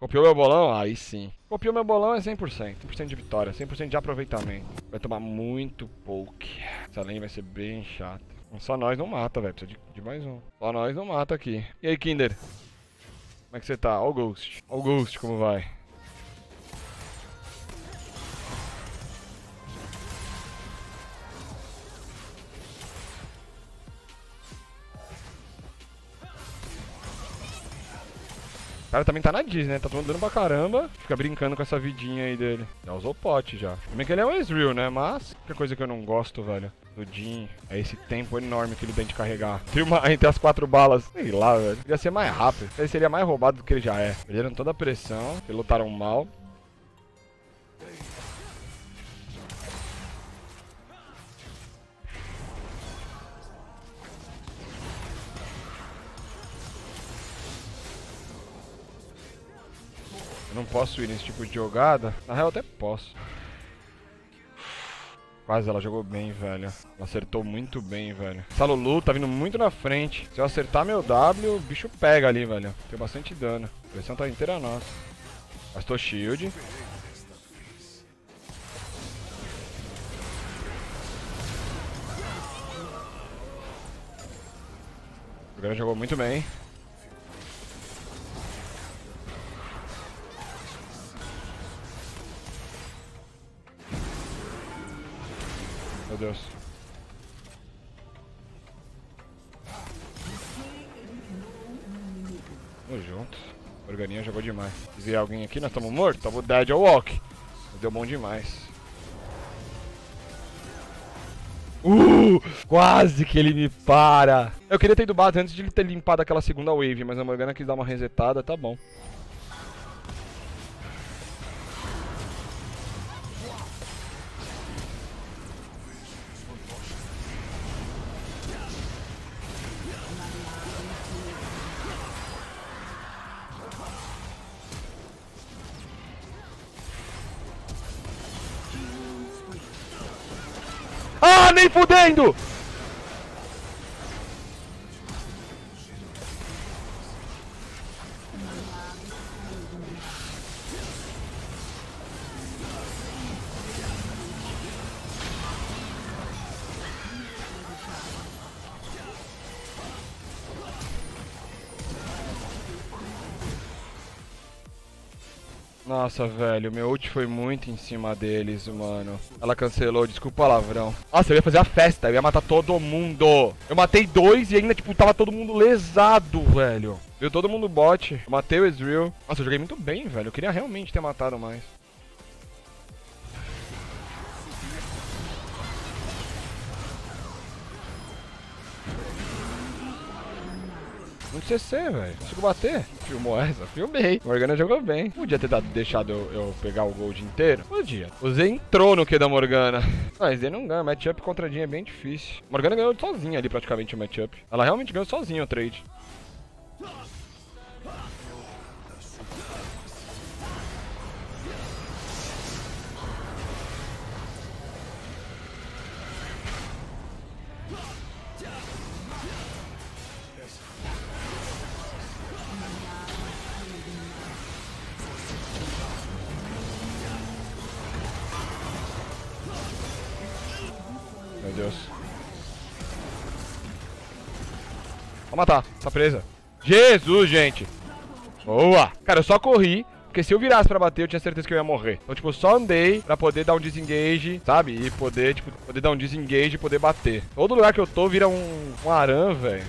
Copiou meu bolão? Aí sim. Copiou meu bolão é 100%. 100% de vitória, 100% de aproveitamento. Vai tomar muito poke. Essa lane vai ser bem chata. Só nós não mata, velho. Precisa de mais um. Só nós não mata aqui. E aí, Kinder? Como é que você tá? Ó o Ghost. Ó o Ghost como vai. O cara também tá na Disney, né? Tá tomando dano pra caramba. Fica brincando com essa vidinha aí dele. Já usou pote já. Também que ele é um Ezreal, né? Mas, que coisa que eu não gosto, velho. Do Jhin. É esse tempo enorme que ele tem de carregar. Entre as 4 balas. Sei lá, velho. Podia ser mais rápido. Ele seria mais roubado do que ele já é. Perderam toda a pressão. Eles lutaram mal. Eu não posso ir nesse tipo de jogada. Na real, eu até posso. Quase, ela jogou bem, velho. Ela acertou muito bem, velho. Essa Lulu tá vindo muito na frente. Se eu acertar meu W, o bicho pega ali, velho. Tem bastante dano. A pressão tá inteira nossa. Gastou shield. O Grana jogou muito bem. Meu Deus. Tamo junto. O Organinha jogou demais. Se vier alguém aqui, nós estamos mortos. Tava o Dead ou Walk. Deu bom demais. Quase que ele me para. Eu queria ter ido base antes de ele ter limpado aquela segunda wave, mas a Morgana quis dar uma resetada, tá bom. Ah, nem fudendo! Nossa, velho, meu ult foi muito em cima deles, mano. Ela cancelou, desculpa o palavrão. Nossa, eu ia fazer a festa, eu ia matar todo mundo. Eu matei 2 e ainda, tipo, tava todo mundo lesado, velho. Viu todo mundo bot. Eu matei o Ezreal. Nossa, eu joguei muito bem, velho. Eu queria realmente ter matado mais. Muito CC, velho. Consigo bater. Filmou essa? Filmei. Morgana jogou bem. Podia ter deixado eu pegar o gold inteiro? Podia. O Z entrou no Q da Morgana. Mas Z não ganha. Matchup contra a Jhin é bem difícil. Morgana ganhou sozinha ali praticamente o matchup. Ela realmente ganhou sozinha o trade. Meu Deus. Vou matar. Tá presa. Jesus, gente. Boa. Cara, eu só corri. Porque se eu virasse pra bater, eu tinha certeza que eu ia morrer. Então, tipo, eu só andei pra poder dar um disengage, sabe? E poder, tipo, poder dar um disengage e poder bater. Todo lugar que eu tô vira um aran, velho.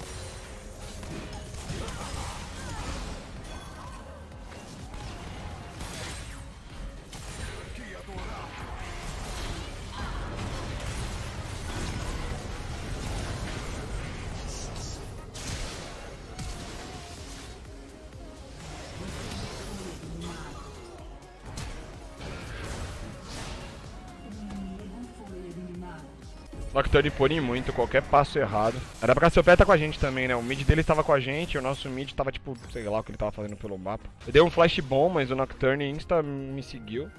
Nocturne pune muito qualquer passo errado. Era pra Cassiopeia tá com a gente também, né? O mid dele estava com a gente, o nosso mid tava tipo, sei lá o que ele tava fazendo pelo mapa. Eu dei um flash bom, mas o Nocturne insta me seguiu.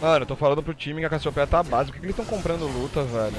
Mano, eu tô falando pro time que a Cassiopeia tá base. Por que eles estão comprando luta, velho?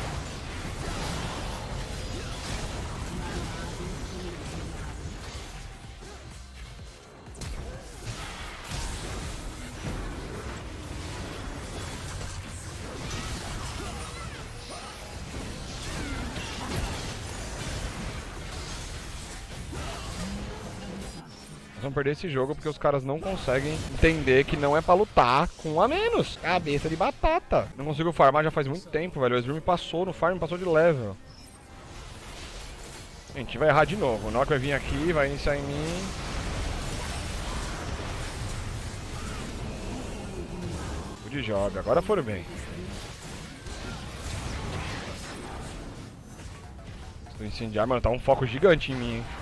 Vamos perder esse jogo porque os caras não conseguem entender que não é pra lutar com um a menos. Cabeça de batata. Não consigo farmar já faz muito tempo, velho. O Ezreal me passou no farm, me passou de level. A gente vai errar de novo. O Nock vai vir aqui, vai iniciar em mim. De joga. Agora foram bem. Estou incendiar, mano. Tá um foco gigante em mim, hein.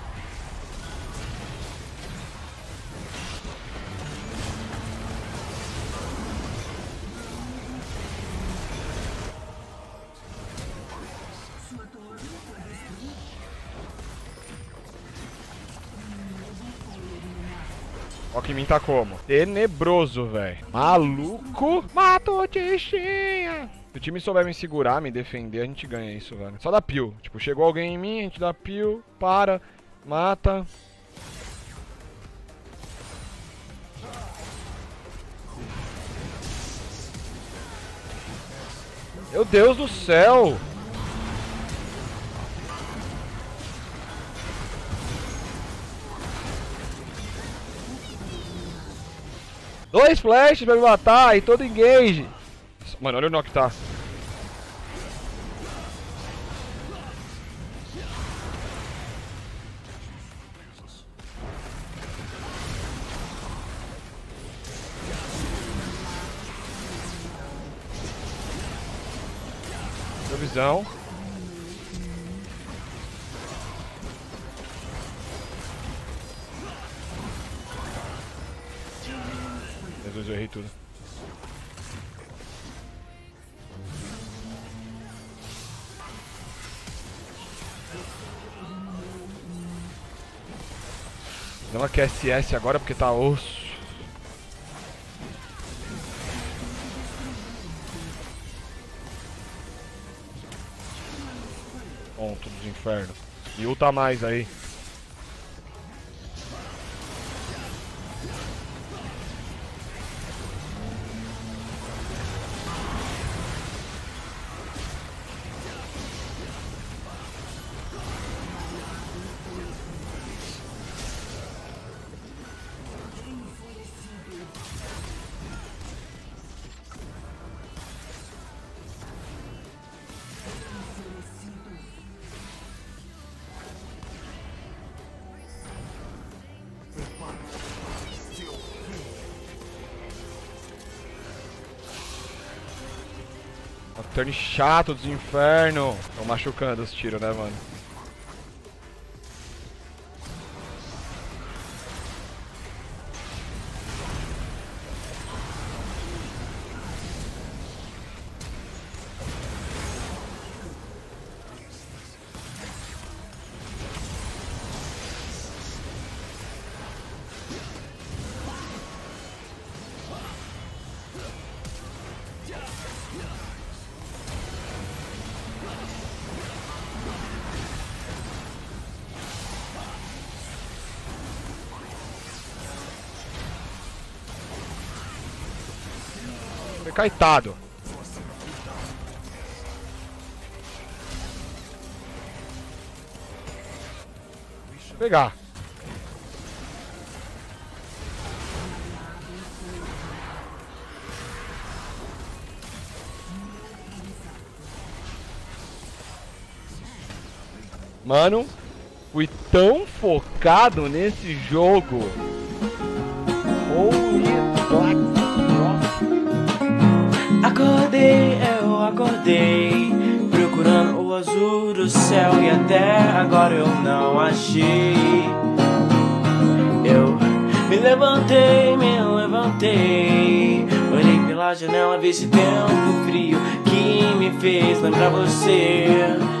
Ó que em mim tá como? Tenebroso, velho. Maluco. Matou Tichinha. Se o time souber me segurar, me defender, a gente ganha isso, velho. Só dá peel. Tipo, chegou alguém em mim, a gente dá peel, para, mata. Meu Deus do céu. Dois flashes pra me matar e todo engage. Mano, olha o Nock tá. Deu visão. Jesus, eu errei tudo. Dá uma QSS agora porque tá osso. Ponto dos infernos. E ulta mais aí. Turn chato dos infernos. Tô machucando os tiros, né, mano? Coitado. Vou pegar. Mano, fui tão focado nesse jogo. Acordei, eu acordei, procurando o azul do céu e até agora eu não achei. Eu me levantei, olhei pela janela, vi esse tempo frio que me fez lembrar você.